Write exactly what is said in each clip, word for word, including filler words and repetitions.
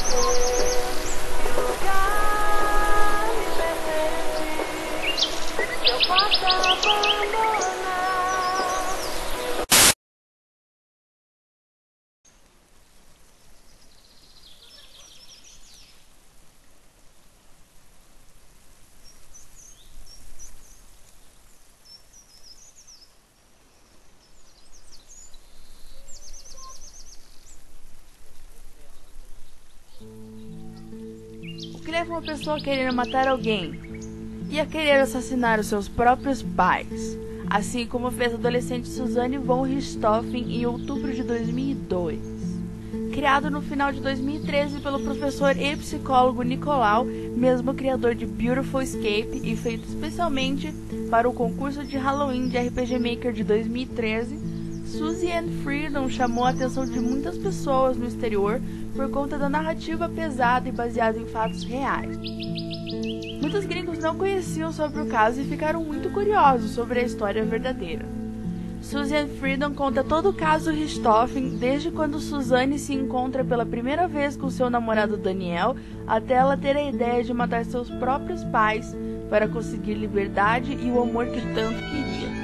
O que leva uma pessoa a querer matar alguém e a querer assassinar os seus próprios pais, assim como fez a adolescente Suzanne von Richthofen em outubro de dois mil e dois. Criado no final de dois mil e treze pelo professor e psicólogo Nicolau, mesmo criador de Beautiful Escape e feito especialmente para o concurso de Halloween de R P G Maker de dois mil e treze, Suzy and Freedom chamou a atenção de muitas pessoas no exterior por conta da narrativa pesada e baseada em fatos reais. Muitos gringos não conheciam sobre o caso e ficaram muito curiosos sobre a história verdadeira. Suzy and Freedom conta todo o caso Richthofen, desde quando Suzanne se encontra pela primeira vez com seu namorado Daniel, até ela ter a ideia de matar seus próprios pais para conseguir liberdade e o amor que tanto queria.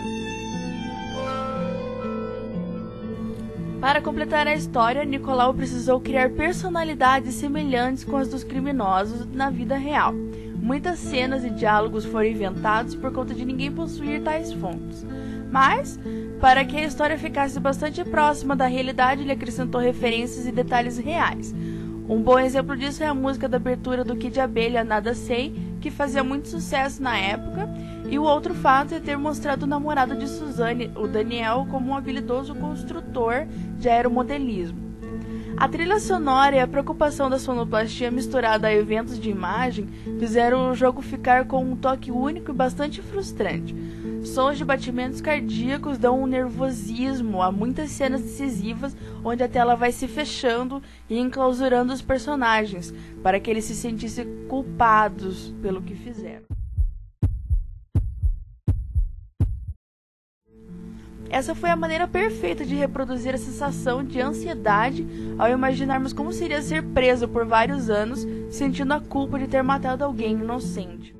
Para completar a história, Nicolau precisou criar personalidades semelhantes com as dos criminosos na vida real. Muitas cenas e diálogos foram inventados por conta de ninguém possuir tais fontes. Mas, para que a história ficasse bastante próxima da realidade, ele acrescentou referências e detalhes reais. Um bom exemplo disso é a música da abertura do Kid Abelha, Nada Sei, que fazia muito sucesso na época, e o outro fato é ter mostrado o namorado de Suzanne, o Daniel, como um habilidoso construtor de aeromodelismo. A trilha sonora e a preocupação da sonoplastia misturada a eventos de imagem fizeram o jogo ficar com um toque único e bastante frustrante. Sons de batimentos cardíacos dão um nervosismo a muitas cenas decisivas onde a tela vai se fechando e enclausurando os personagens, para que eles se sentissem culpados pelo que fizeram. Essa foi a maneira perfeita de reproduzir a sensação de ansiedade ao imaginarmos como seria ser preso por vários anos, sentindo a culpa de ter matado alguém inocente.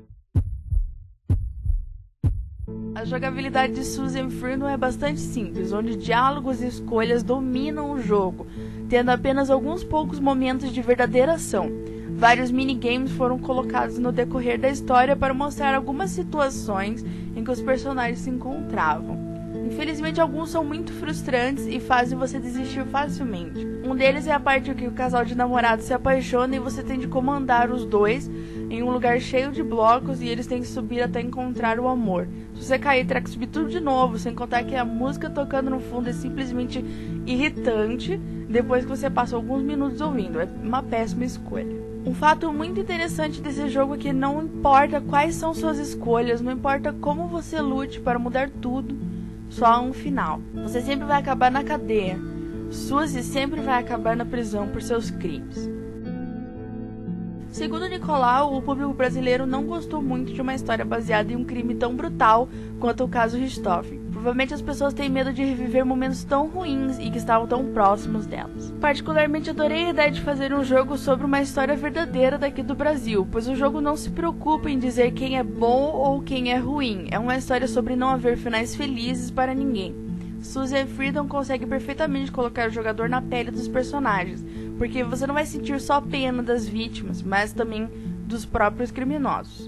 A jogabilidade de Suzy and Freedom é bastante simples, onde diálogos e escolhas dominam o jogo, tendo apenas alguns poucos momentos de verdadeira ação. Vários minigames foram colocados no decorrer da história para mostrar algumas situações em que os personagens se encontravam. Infelizmente, alguns são muito frustrantes e fazem você desistir facilmente. Um deles é a parte em que o casal de namorados se apaixona e você tem de comandar os dois em um lugar cheio de blocos e eles têm que subir até encontrar o amor. Se você cair, terá que subir tudo de novo, sem contar que a música tocando no fundo é simplesmente irritante depois que você passa alguns minutos ouvindo. É uma péssima escolha. Um fato muito interessante desse jogo é que não importa quais são suas escolhas, não importa como você lute para mudar tudo, só há um final. Você sempre vai acabar na cadeia. Suzy sempre vai acabar na prisão por seus crimes. Segundo Nicolau, o público brasileiro não gostou muito de uma história baseada em um crime tão brutal quanto o caso Richthofen. Provavelmente as pessoas têm medo de reviver momentos tão ruins e que estavam tão próximos delas. Particularmente adorei a ideia de fazer um jogo sobre uma história verdadeira daqui do Brasil, pois o jogo não se preocupa em dizer quem é bom ou quem é ruim. É uma história sobre não haver finais felizes para ninguém. Suzy and Freedom consegue perfeitamente colocar o jogador na pele dos personagens, porque você não vai sentir só pena das vítimas, mas também dos próprios criminosos.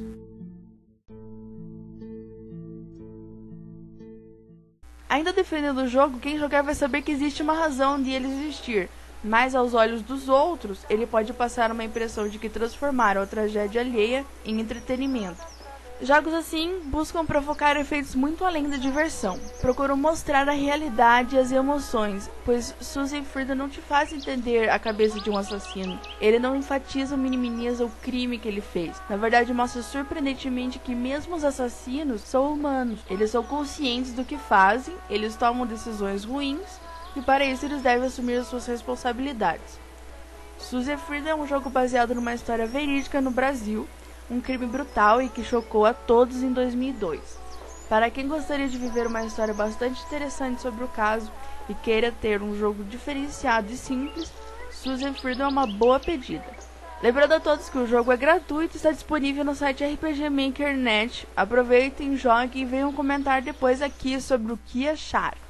Ainda defendendo o jogo, quem jogar vai saber que existe uma razão de ele existir, mas aos olhos dos outros, ele pode passar uma impressão de que transformaram a tragédia alheia em entretenimento. Jogos assim buscam provocar efeitos muito além da diversão. Procuram mostrar a realidade e as emoções, pois Suzy and Freedom não te faz entender a cabeça de um assassino. Ele não enfatiza ou minimiza o crime que ele fez. Na verdade, mostra surpreendentemente que mesmo os assassinos são humanos. Eles são conscientes do que fazem, eles tomam decisões ruins e para isso eles devem assumir as suas responsabilidades. Suzy and Freedom é um jogo baseado numa história verídica no Brasil, um crime brutal e que chocou a todos em dois mil e dois. Para quem gostaria de viver uma história bastante interessante sobre o caso e queira ter um jogo diferenciado e simples, Susan Freedom é uma boa pedida. Lembrando a todos que o jogo é gratuito e está disponível no site R P G Maker ponto net. Aproveitem, joguem e venham comentar depois aqui sobre o que acharam.